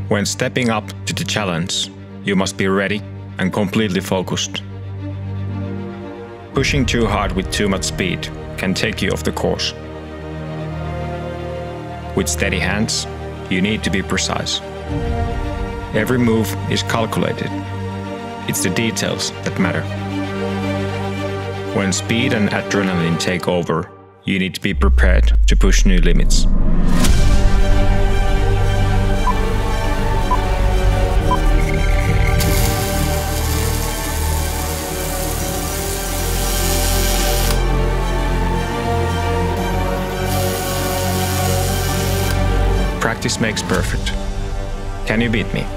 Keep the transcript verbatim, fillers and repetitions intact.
When stepping up to the challenge, you must be ready and completely focused. Pushing too hard with too much speed can take you off the course. With steady hands, you need to be precise. Every move is calculated. It's the details that matter. When speed and adrenaline take over, you need to be prepared to push new limits. Practice makes perfect. Can you beat me?